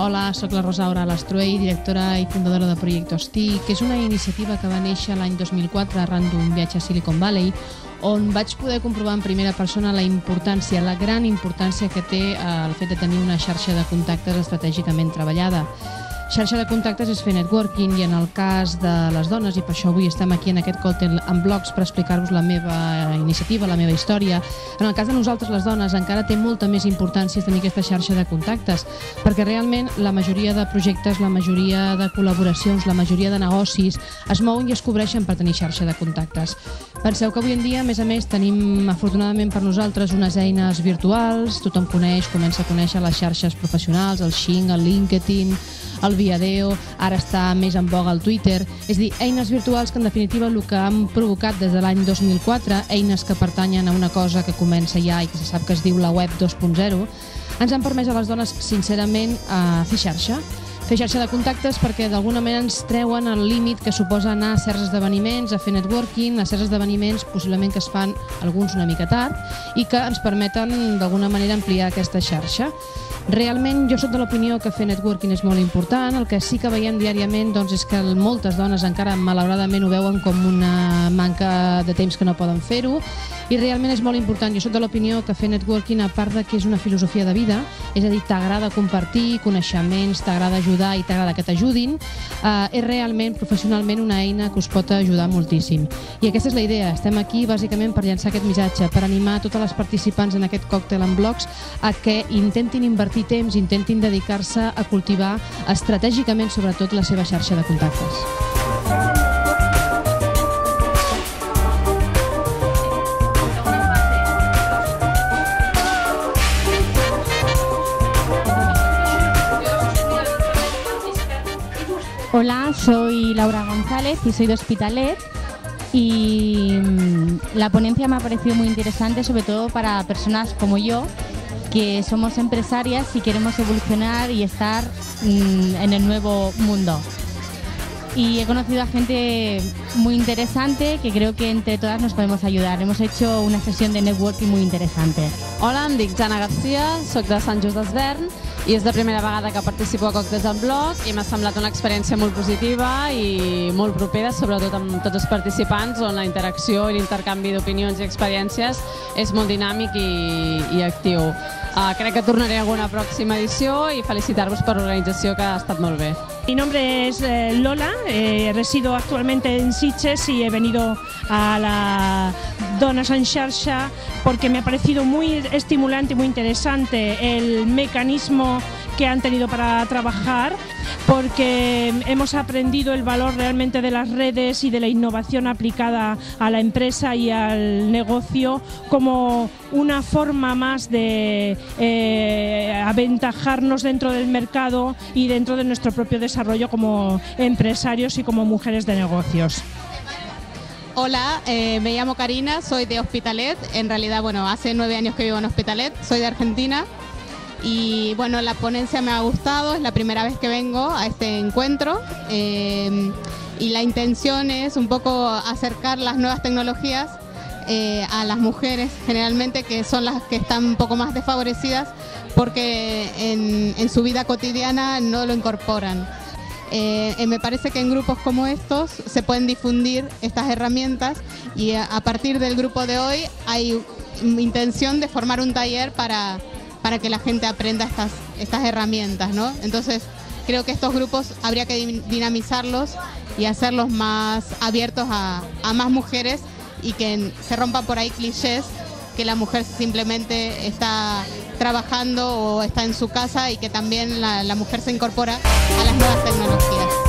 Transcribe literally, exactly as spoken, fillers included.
Hola, sóc la Rosa Aura Lastruey, directora i fundadora de Proyectos T I, que és una iniciativa que va néixer l'any dos mil quatre arran d'un viatge a Silicon Valley, on vaig poder comprovar en primera persona la importància, la gran importància que té el fet de tenir una xarxa de contactes estratègicament treballada. Xarxa de contactes és fer networking i en el cas de les dones, i per això avui estem aquí en aquest còctel en blogs per explicar-vos la meva iniciativa, la meva història. En el cas de nosaltres, les dones, encara té molta més importància tenir aquesta xarxa de contactes, perquè realment la majoria de projectes, la majoria de col·laboracions, la majoria de negocis es mouen i es cobreixen per tenir xarxa de contactes. Penseu que avui en dia, a més a més, tenim, afortunadament per nosaltres, unes eines virtuals, tothom coneix, comença a conèixer les xarxes professionals, el Xing, el LinkedIn, el Viadeo, ara està més en boga el Twitter, és a dir, eines virtuals que en definitiva el que han provocat des de l'any dos mil quatre, eines que pertanyen a una cosa que comença ja i que se sap que es diu la web dos punt zero, ens han permès a les dones, sincerament, a fer xarxa. Fer xarxa de contactes perquè d'alguna manera ens treuen el límit que suposa anar a certs esdeveniments, a fer networking, a certs esdeveniments possiblement que es fan alguns una mica tard i que ens permeten d'alguna manera ampliar aquesta xarxa. Realment jo soc de l'opinió que fer networking és molt important, el que sí que veiem diàriament doncs, és que moltes dones encara malauradament ho veuen com una manca de temps que no poden fer-ho i realment és molt important. Jo soc de l'opinió que fer networking, a part de que és una filosofia de vida, és a dir, t'agrada compartir coneixements, t'agrada ajudar i t'agrada que t'ajudin, eh, és realment professionalment una eina que us pot ajudar moltíssim. I aquesta és la idea, estem aquí bàsicament per llançar aquest missatge, per animar totes les participants en aquest còctel en blogs a que intentin invertir temps, intentin dedicar-se a cultivar estratègicament sobretot la seva xarxa de contactes. Hola, soy Laura González y soy de Hospitalet y la ponencia me ha parecido muy interesante, sobre todo para personas como yo, que somos empresarias y queremos evolucionar y estar mmm, en el nuevo mundo. Y he conocido a gente muy interesante que creo que entre todas nos podemos ayudar. Hemos hecho una sesión de networking muy interesante. Hola, em dic Jana Garcia, soc de Sant Just d'Esvern i és la primera vegada que participo a Còctels en Blog i m'ha semblat una experiència molt positiva i molt propera, sobretot amb tots els participants, on la interacció i l'intercanvi d'opinions i experiències és molt dinàmic i, i actiu. Uh, crec que tornaré a alguna pròxima edició i felicitar-vos per l'organització, que ha estat molt bé. Mi nombre es eh, Lola, eh, resido actualmente en Sitges y he venido a la Donas en Xarxa porque me ha parecido muy estimulante y muy interesante el mecanismo que han tenido para trabajar, porque hemos aprendido el valor realmente de las redes y de la innovación aplicada a la empresa y al negocio como una forma más de eh, aventajarnos dentro del mercado y dentro de nuestro propio desarrollo como empresarios y como mujeres de negocios. Hola, eh, me llamo Karina, soy de Hospitalet. En realidad, bueno, hace nueve años que vivo en Hospitalet, soy de Argentina. Y bueno, la ponencia me ha gustado, es la primera vez que vengo a este encuentro eh, y la intención es un poco acercar las nuevas tecnologías eh, a las mujeres generalmente, que son las que están un poco más desfavorecidas porque en, en su vida cotidiana no lo incorporan. Eh, eh, me parece que en grupos como estos se pueden difundir estas herramientas y a, a partir del grupo de hoy hay intención de formar un taller para... para que la gente aprenda estas, estas herramientas, ¿no? Entonces, creo que estos grupos habría que dinamizarlos y hacerlos más abiertos a, a más mujeres y que se rompan por ahí clichés que la mujer simplemente está trabajando o está en su casa y que también la, la mujer se incorpora a las nuevas tecnologías.